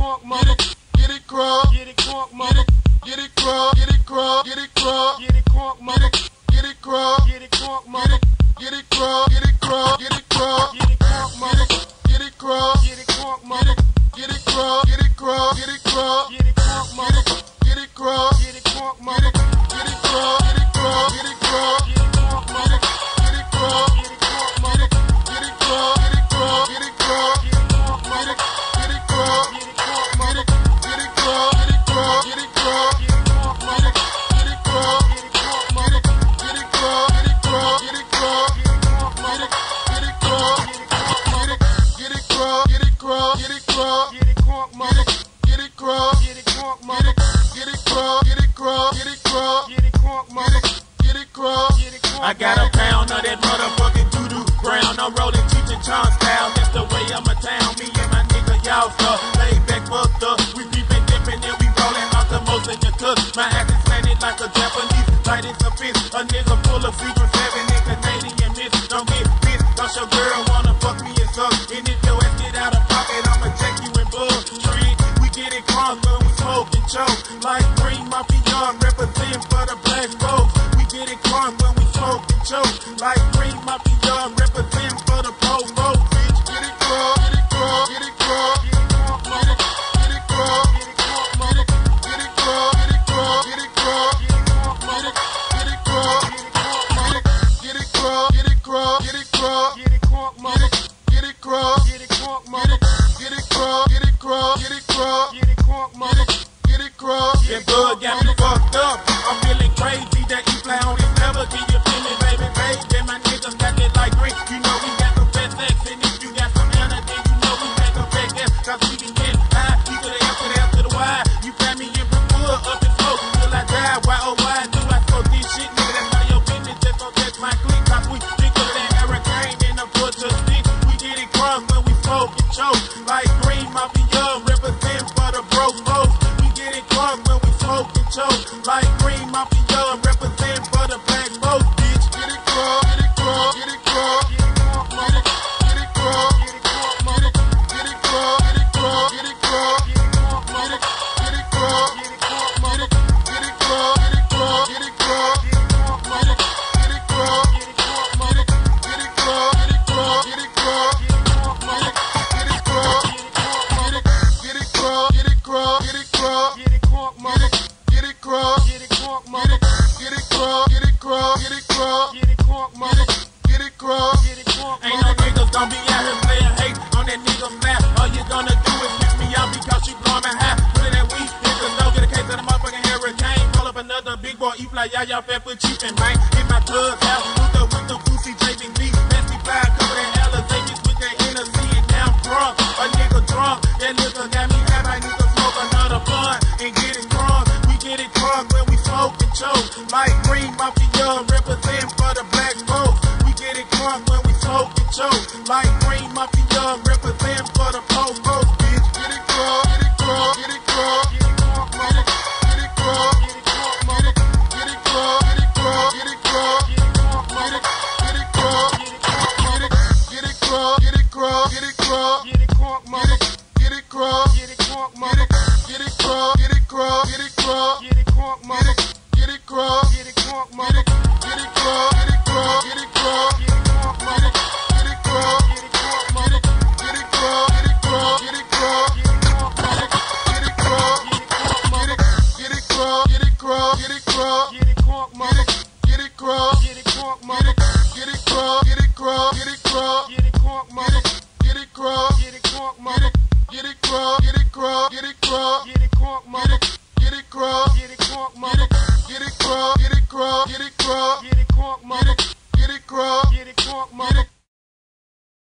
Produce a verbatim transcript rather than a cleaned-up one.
crunk, mother. Get it crunk, get it crunk, mother. Get it crunk, get it crunk, get it crunk, get it crunk, mother. Get it crunk, get it crunk, mother. Get it crunk, get it crunk, get it crunk, get it crunk, mother. Get it crunk, get it crunk, mother. Get it crunk, get it crunk, get it crunk, get it crunk, mother. Get it crunk, get it crunk, mother. Get it crunk, get it crunk, get it crunk, get it crunk, mother. Get it crunk, get it crunk, mother. Get it crunk, get it crunk, get it crunk, get it crunk, mother. Get it crunk, get it crunk, mother. Get it crunk, get it crunk, get it crunk, get it crunk, mother. Get it crunk, get it crunk, mother. Get it crunk, get it crunk, get it crunk, get it crunk, mother. Get it crunk, get it crunk, mother. Get it crunk, get it crunk, get it crunk, get it crunk, mother. Get it crunk, get it crunk, mother. Get it crunk, get it crunk, get it crunk, get it crunk, mother. Get it crunk, get it crunk. I got a pound of that motherfucking doo-doo ground. I'm rolling Cheech and Chong style. That's the way I'm a town. Me and my nigga, y'all stuff. Lay back, fucked up. We peeping, dipping, and we rolling out the most in your cup. My ass is slanted like a Japanese. Light as a fist. A nigga full of secret seven and Canadian miss. Don't get pissed. Cause your girl wanna fuck me and suck. And if your ass get out of pocket, I'ma check you in blood. Tree, we get it crunk when we smoke and choke. Like green mafia, represent for the black folks. We get it crunk when we smoke and choke. Like green mafia, represent for the poor folks. Bitch, get it crunk, get it crunk, get it crunk, get it crunk, mother. Get it crunk, get it crunk, mother. Get it crunk, get it crunk, get it crunk, get it crunk, mother. Get it crunk, get it crunk, mother. Get it crunk, get it crunk, get it crunk, get it crunk, mother. Get it crunk, get it crunk, mother. Get it crunk, get it crunk, get it crunk, get it crunk, mother. Get it crunk, that bug got me fucked up. I'm feeling crazy that you fly on this level. Can you feel me, baby, baby? My niggas got that like green. You know we got some fat sex. And if you got some energy, you know we make a fake ass. Cause we can get high. You to the F to the F to the Y. You got me in Brookwood up in smoke till I die. Why oh why do I smoke this shit? Nigga, that's none of your business. Just don't touch my clique. Cause we thicker than hurricane in a foot to stick. We get it crunk when we smoke and choke. Like green mafia, represent for the broke folks. Get it crunk when we smoke and choke. Like green mafia, represent for the black folks, bitch. Get it crunk, get it crunk, get it crunk, get it crunk, mother. Get it crunk, get it crunk, mother. Get it crunk, get it crunk, get it crunk, get it crunk, mother. Get it crunk, get it crunk, mother. Get it crunk, get it crunk, get it crunk, get it crunk, mother. Get it crunk, get it crunk, mother. Get it crunk, get it crunk, get it crunk, get it crunk, mother. Get it crunk, get it crunk, mother. Get it crunk, get it crunk, get it crunk, get it crunk, mother. Get it crunk, get it crunk, mother. Get it crunk, get it crunk, get it crunk, get it crunk, mother. Get it crunk, get it crunk, ain't no niggas gon' be out here playing hate on that nigga map. All you gonna do is piss me out because you blowin' my high. Put in that weed, niggas know, get a case of the motherfucking hurricane. Call up another big boy, eat like y'all, y'all fat foot cheap and bang. In my club's house, with the, with the Boosie, J B B, Nasty Five, cover that Alizé, with that Hennessy, and now I'm drunk. A nigga drunk, that nigga got me high, I need to smoke another blunt and get it crunk. We get it crunk when we smoke and choke. Like green mafia, represent for the black folks. We get it crunk when we smoke and choke. Like green mafia, represent for the poor folks, bitch. Get it crunk, get it crunk, get it crunk, get it crunk, mother. Get it crunk, get it crunk, mother. Get it crunk, get it crunk, get it crunk, get it crunk, mother. Get it crunk, get it crunk, mother. Get it crunk, get it crunk, get it crunk, get it crunk, mother. Get it crunk, get it crunk, mother. Get it crunk, get it crunk, get it crunk, get it crunk, mother. Get it crunk, get it crunk, mother. Get it crunk, get it crunk, get it crunk, get it crunk, mother. Get it crunk, get it crunk, mother. Get it crunk, get it crunk, get it crunk, get it crunk, mother. Get it crunk, get it crunk, mother. Get it crunk, get it crunk, get it crunk, get it crunk, mother. Get it crunk, get it crunk, mother. Get it crunk, get it crunk, get it crunk, get it crunk, mother. Get it crunk, get it crunk, mother. Get it crunk, get it crunk, get it crunk, get it crunk, mother. Get it crunk, get it crunk, mother. Get it crunk, get it crunk, get it crunk.